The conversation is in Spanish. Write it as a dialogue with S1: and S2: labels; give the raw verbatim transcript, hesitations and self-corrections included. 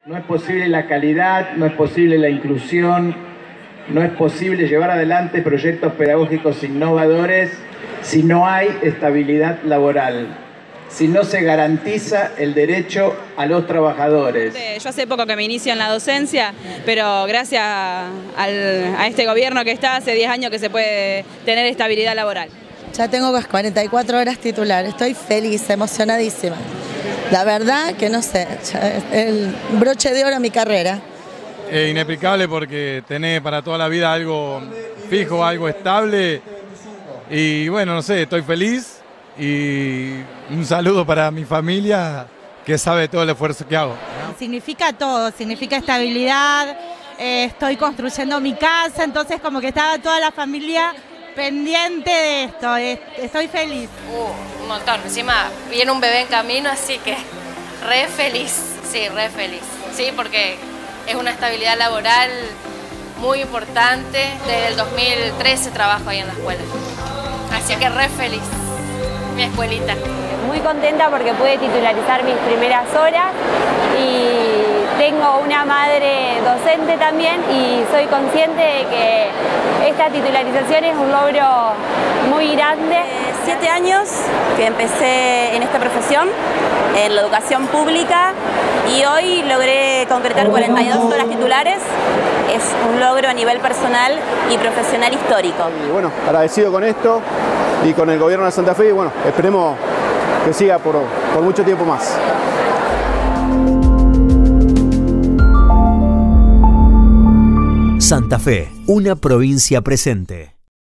S1: No es posible la calidad, no es posible la inclusión, no es posible llevar adelante proyectos pedagógicos innovadores si no hay estabilidad laboral, si no se garantiza el derecho a los trabajadores.
S2: Yo hace poco que me inicio en la docencia, pero gracias al, a este gobierno que está, hace diez años que se puede tener estabilidad laboral.
S3: Ya tengo cuarenta y cuatro horas titular, estoy feliz, emocionadísima. La verdad que no sé, el broche de oro a mi carrera.
S4: Es inexplicable porque tenés para toda la vida algo fijo, algo estable y bueno, no sé, estoy feliz y un saludo para mi familia que sabe todo el esfuerzo que hago.
S5: Significa todo, significa estabilidad, eh, estoy construyendo mi casa, entonces como que estaba toda la familia pendiente de esto, estoy feliz.
S6: Uh, un montón, encima viene un bebé en camino, así que re feliz, sí, re feliz. Sí, porque es una estabilidad laboral muy importante, desde el dos mil trece trabajo ahí en la escuela, así que re feliz, mi escuelita.
S7: Muy contenta porque pude titularizar mis primeras horas y tengo una madre docente también y soy consciente de que esta titularización es un logro muy grande.
S8: Eh, siete años que empecé en esta profesión, en la educación pública, y hoy logré concretar cuarenta y dos horas titulares. Es un logro a nivel personal y profesional histórico.
S9: Y bueno, agradecido con esto y con el gobierno de Santa Fe y bueno, esperemos que siga por, por mucho tiempo más.
S10: Santa Fe, una provincia presente.